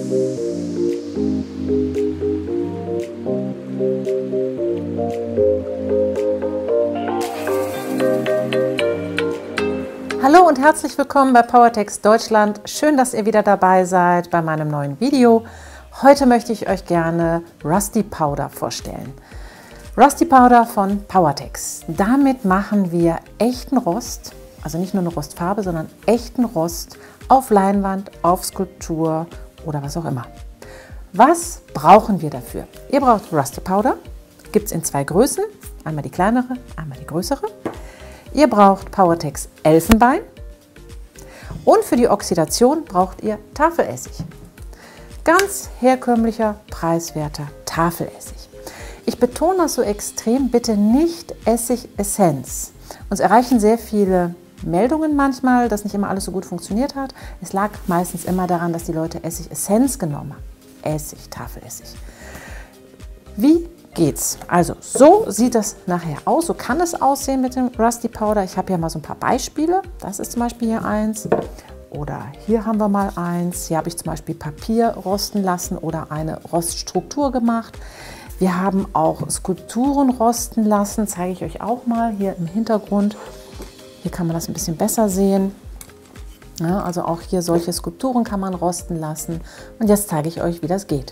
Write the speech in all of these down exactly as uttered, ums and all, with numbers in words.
Hallo und herzlich willkommen bei Powertex Deutschland. Schön, dass ihr wieder dabei seid bei meinem neuen Video. Heute möchte ich euch gerne Rusty Powder vorstellen. Rusty Powder von Powertex. Damit machen wir echten Rost, also nicht nur eine Rostfarbe, sondern echten Rost auf Leinwand, auf Skulptur oder was auch immer. Was brauchen wir dafür? Ihr braucht Rusty Powder, gibt es in zwei Größen, einmal die kleinere, einmal die größere. Ihr braucht Powertex Elfenbein und für die Oxidation braucht ihr Tafelessig. Ganz herkömmlicher, preiswerter Tafelessig. Ich betone das so extrem, bitte nicht Essigessenz. Uns erreichen sehr viele Meldungen manchmal, dass nicht immer alles so gut funktioniert hat. Es lag meistens immer daran, dass die Leute Essigessenz genommen haben. Essig, Tafelessig. Wie geht's? Also so sieht das nachher aus. So kann es aussehen mit dem Rusty Powder. Ich habe hier mal so ein paar Beispiele. Das ist zum Beispiel hier eins. Oder hier haben wir mal eins. Hier habe ich zum Beispiel Papier rosten lassen oder eine Roststruktur gemacht. Wir haben auch Skulpturen rosten lassen. Zeige ich euch auch mal hier im Hintergrund. Hier kann man das ein bisschen besser sehen. Ja, also auch hier solche Skulpturen kann man rosten lassen. Und jetzt zeige ich euch, wie das geht.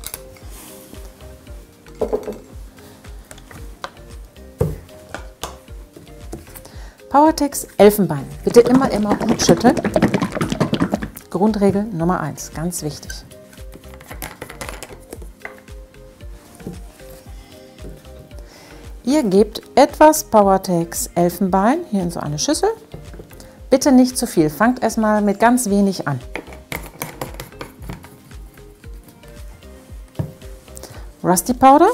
Powertex Elfenbein. Bitte immer, immer gut schütteln. Grundregel Nummer eins, ganz wichtig. Ihr gebt etwas Powertex Elfenbein hier in so eine Schüssel. Bitte nicht zu viel. Fangt erstmal mit ganz wenig an. Rusty Powder.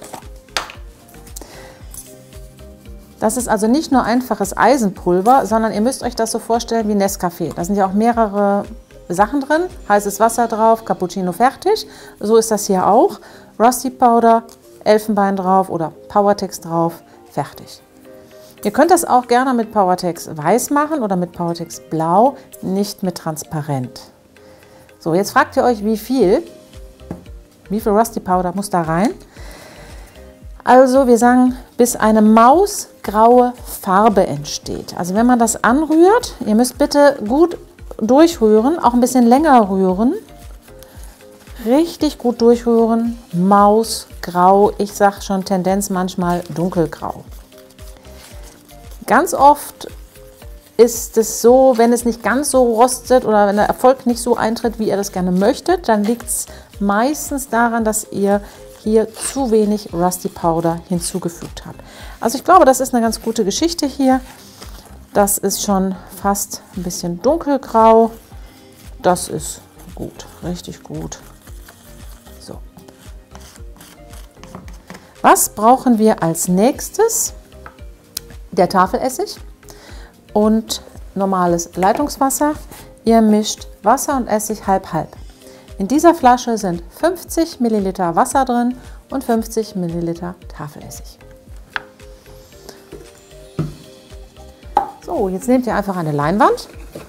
Das ist also nicht nur einfaches Eisenpulver, sondern ihr müsst euch das so vorstellen wie Nescafé. Da sind ja auch mehrere Sachen drin. Heißes Wasser drauf, Cappuccino fertig. So ist das hier auch. Rusty Powder, Elfenbein drauf oder Powertex drauf, fertig. Ihr könnt das auch gerne mit Powertex weiß machen oder mit Powertex blau, nicht mit transparent. So, jetzt fragt ihr euch, wie viel, wie viel Rusty Powder muss da rein? Also wir sagen, bis eine mausgraue Farbe entsteht. Also wenn man das anrührt, ihr müsst bitte gut durchrühren, auch ein bisschen länger rühren. Richtig gut durchrühren, mausgrau, ich sage schon Tendenz manchmal dunkelgrau. Ganz oft ist es so, wenn es nicht ganz so rostet oder wenn der Erfolg nicht so eintritt, wie ihr das gerne möchtet, dann liegt es meistens daran, dass ihr hier zu wenig Rusty Powder hinzugefügt habt. Also ich glaube, das ist eine ganz gute Geschichte hier. Das ist schon fast ein bisschen dunkelgrau. Das ist gut, richtig gut. So. Was brauchen wir als nächstes? Der Tafelessig und normales Leitungswasser. Ihr mischt Wasser und Essig halb-halb. In dieser Flasche sind fünfzig Milliliter Wasser drin und fünfzig Milliliter Tafelessig. So, jetzt nehmt ihr einfach eine Leinwand.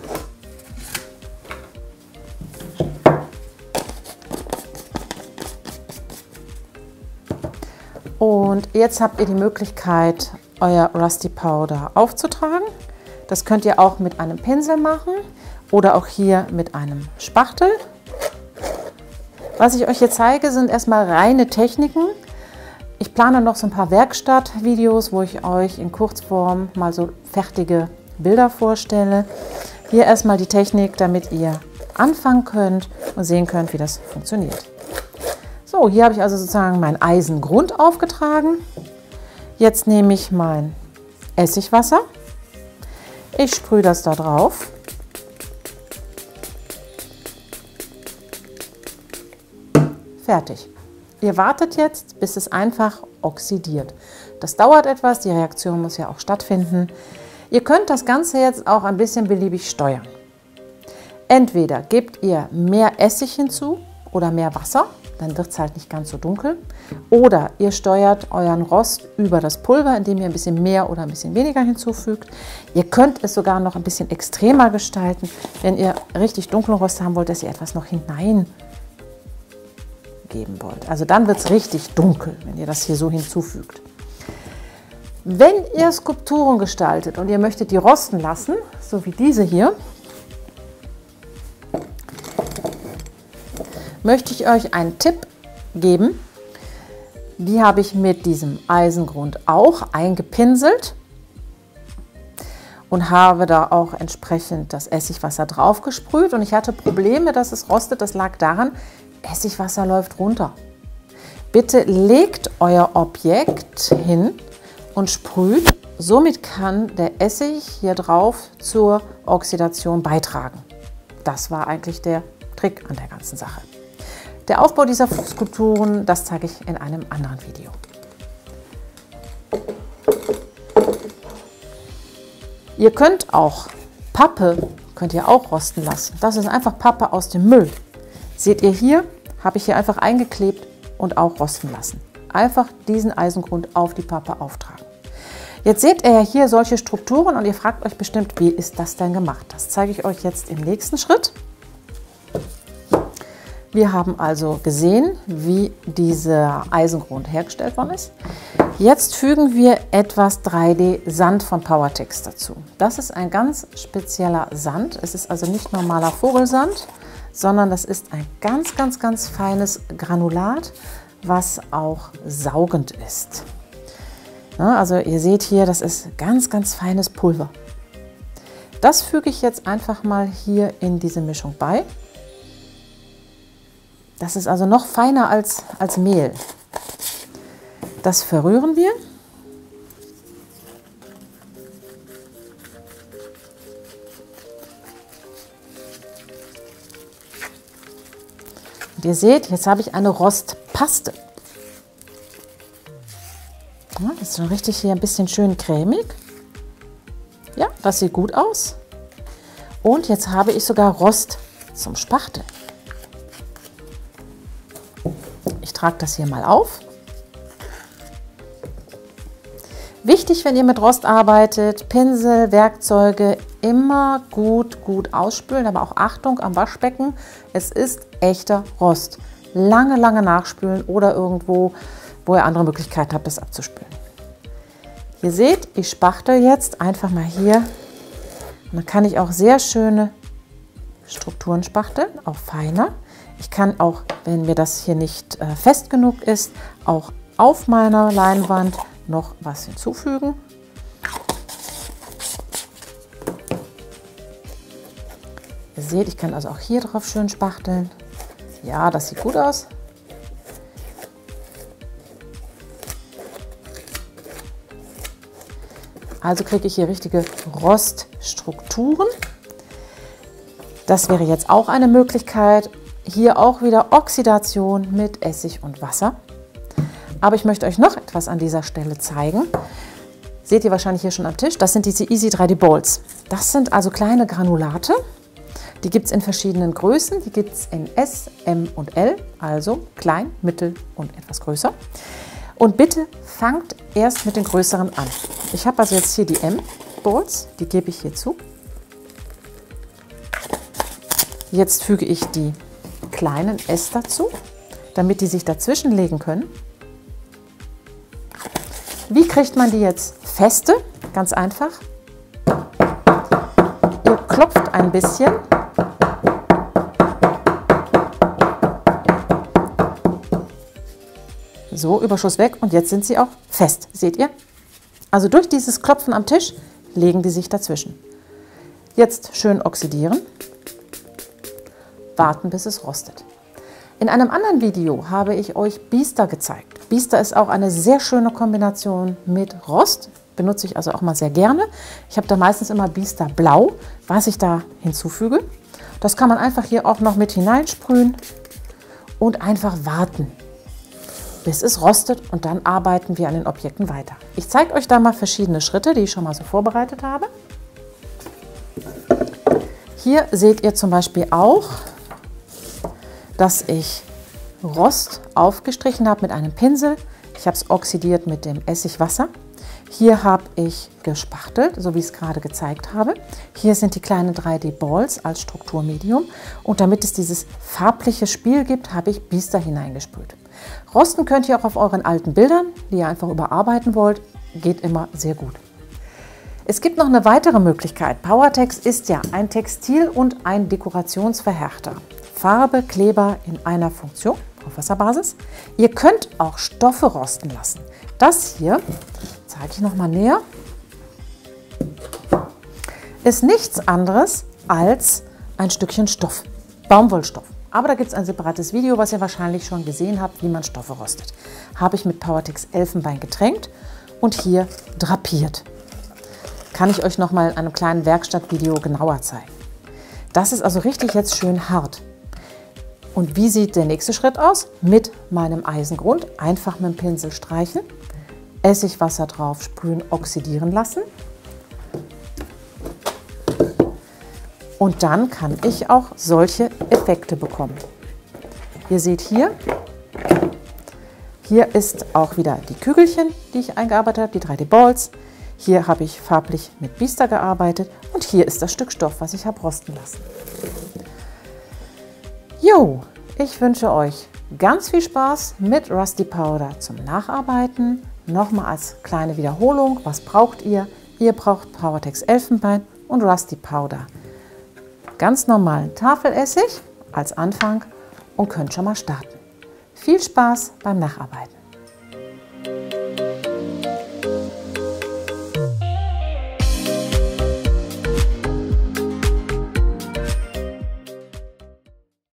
Und jetzt habt ihr die Möglichkeit, euer Rusty Powder aufzutragen. Das könnt ihr auch mit einem Pinsel machen oder auch hier mit einem Spachtel. Was ich euch hier zeige, sind erstmal reine Techniken. Ich plane noch so ein paar Werkstattvideos, wo ich euch in Kurzform mal so fertige Bilder vorstelle. Hier erstmal die Technik, damit ihr anfangen könnt und sehen könnt, wie das funktioniert. So, hier habe ich also sozusagen mein Eisengrund aufgetragen. Jetzt nehme ich mein Essigwasser. Ich sprühe das da drauf. Fertig. Ihr wartet jetzt, bis es einfach oxidiert. Das dauert etwas, die Reaktion muss ja auch stattfinden. Ihr könnt das Ganze jetzt auch ein bisschen beliebig steuern. Entweder gebt ihr mehr Essig hinzu oder mehr Wasser, dann wird es halt nicht ganz so dunkel. Oder ihr steuert euren Rost über das Pulver, indem ihr ein bisschen mehr oder ein bisschen weniger hinzufügt. Ihr könnt es sogar noch ein bisschen extremer gestalten, wenn ihr richtig dunklen Rost haben wollt, dass ihr etwas noch hinein geben wollt. Also dann wird es richtig dunkel, wenn ihr das hier so hinzufügt. Wenn ihr Skulpturen gestaltet und ihr möchtet die rosten lassen, so wie diese hier, möchte ich euch einen Tipp geben. Die habe ich mit diesem Eisengrund auch eingepinselt und habe da auch entsprechend das Essigwasser drauf gesprüht. Und ich hatte Probleme, dass es rostet. Das lag daran, Essigwasser läuft runter. Bitte legt euer Objekt hin und sprüht. Somit kann der Essig hier drauf zur Oxidation beitragen. Das war eigentlich der Trick an der ganzen Sache. Der Aufbau dieser Skulpturen, das zeige ich in einem anderen Video. Ihr könnt auch Pappe, könnt ihr auch rosten lassen. Das ist einfach Pappe aus dem Müll. Seht ihr hier, habe ich hier einfach eingeklebt und auch rosten lassen. Einfach diesen Eisengrund auf die Pappe auftragen. Jetzt seht ihr ja hier solche Strukturen und ihr fragt euch bestimmt, wie ist das denn gemacht? Das zeige ich euch jetzt im nächsten Schritt. Wir haben also gesehen, wie dieser Eisengrund hergestellt worden ist. Jetzt fügen wir etwas drei D Sand von Powertex dazu. Das ist ein ganz spezieller Sand. Es ist also nicht normaler Vogelsand, sondern das ist ein ganz, ganz, ganz feines Granulat, was auch saugend ist. Ja, also ihr seht hier, das ist ganz, ganz feines Pulver. Das füge ich jetzt einfach mal hier in diese Mischung bei. Das ist also noch feiner als, als Mehl. Das verrühren wir. Und ihr seht, jetzt habe ich eine Rostpaste. Ja, das ist schon richtig hier ein bisschen schön cremig. Ja, das sieht gut aus. Und jetzt habe ich sogar Rost zum Spachteln. Ich trage das hier mal auf. Wichtig, wenn ihr mit Rost arbeitet, Pinsel, Werkzeuge immer gut, gut ausspülen, aber auch Achtung am Waschbecken, es ist echter Rost. Lange, lange nachspülen oder irgendwo, wo ihr andere Möglichkeiten habt, das abzuspülen. Ihr seht, ich spachtel jetzt einfach mal hier. Und dann kann ich auch sehr schöne Strukturen spachteln, auch feiner. Ich kann auch, wenn mir das hier nicht äh, fest genug ist, auch auf meiner Leinwand noch was hinzufügen. Ihr seht, ich kann also auch hier drauf schön spachteln. Ja, das sieht gut aus. Also kriege ich hier richtige Roststrukturen. Das wäre jetzt auch eine Möglichkeit. Hier auch wieder Oxidation mit Essig und Wasser. Aber ich möchte euch noch etwas an dieser Stelle zeigen. Seht ihr wahrscheinlich hier schon am Tisch. Das sind diese Easy drei D Balls. Das sind also kleine Granulate. Die gibt es in verschiedenen Größen. Die gibt es in S, M und L, also klein, mittel und etwas größer. Und bitte fangt erst mit den größeren an. Ich habe also jetzt hier die M-Balls, die gebe ich hier zu. Jetzt füge ich die kleinen S dazu, damit die sich dazwischen legen können. Wie kriegt man die jetzt feste? Ganz einfach. Ihr klopft ein bisschen. So, Überschuss weg und jetzt sind sie auch fest. Seht ihr? Also durch dieses Klopfen am Tisch legen die sich dazwischen. Jetzt schön oxidieren. Warten, bis es rostet. In einem anderen Video habe ich euch Biester gezeigt. Biester ist auch eine sehr schöne Kombination mit Rost. Benutze ich also auch mal sehr gerne. Ich habe da meistens immer Biester Blau, was ich da hinzufüge. Das kann man einfach hier auch noch mit hineinsprühen und einfach warten, bis es rostet, und dann arbeiten wir an den Objekten weiter. Ich zeige euch da mal verschiedene Schritte, die ich schon mal so vorbereitet habe. Hier seht ihr zum Beispiel auch, dass ich Rost aufgestrichen habe mit einem Pinsel. Ich habe es oxidiert mit dem Essigwasser. Hier habe ich gespachtelt, so wie ich es gerade gezeigt habe. Hier sind die kleinen drei D Balls als Strukturmedium. Und damit es dieses farbliche Spiel gibt, habe ich Biester hineingesprüht. Rosten könnt ihr auch auf euren alten Bildern, die ihr einfach überarbeiten wollt. Geht immer sehr gut. Es gibt noch eine weitere Möglichkeit. Powertex ist ja ein Textil- und ein Dekorationsverhärter. Farbe, Kleber in einer Funktion auf Wasserbasis. Ihr könnt auch Stoffe rosten lassen. Das hier, zeige ich noch mal näher, ist nichts anderes als ein Stückchen Stoff, Baumwollstoff. Aber da gibt es ein separates Video, was ihr wahrscheinlich schon gesehen habt, wie man Stoffe rostet. Habe ich mit Powertex Elfenbein getränkt und hier drapiert. Kann ich euch noch mal in einem kleinen Werkstattvideo genauer zeigen. Das ist also richtig jetzt schön hart. Und wie sieht der nächste Schritt aus? Mit meinem Eisengrund einfach mit dem Pinsel streichen, Essigwasser drauf sprühen, oxidieren lassen. Und dann kann ich auch solche Effekte bekommen. Ihr seht hier, hier ist auch wieder die Kügelchen, die ich eingearbeitet habe, die drei D Balls. Hier habe ich farblich mit Biester gearbeitet und hier ist das Stück Stoff, was ich habe rosten lassen. Jo, ich wünsche euch ganz viel Spaß mit Rusty Powder zum Nacharbeiten. Nochmal als kleine Wiederholung, was braucht ihr? Ihr braucht Powertex Elfenbein und Rusty Powder. Ganz normalen Tafelessig als Anfang und könnt schon mal starten. Viel Spaß beim Nacharbeiten.